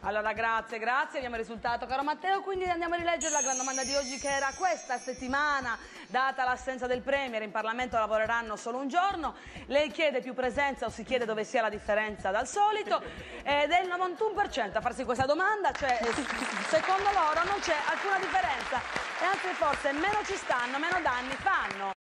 Allora, grazie, abbiamo il risultato, caro Matteo, quindi andiamo a rileggere la gran domanda di oggi, che era: questa settimana, data l'assenza del Premier, in Parlamento lavoreranno solo un giorno. Lei chiede più presenza o si chiede dove sia la differenza dal solito, ed è il 91% a farsi questa domanda, cioè secondo loro non c'è alcuna differenza, e anzi forse meno ci stanno, meno danni fanno.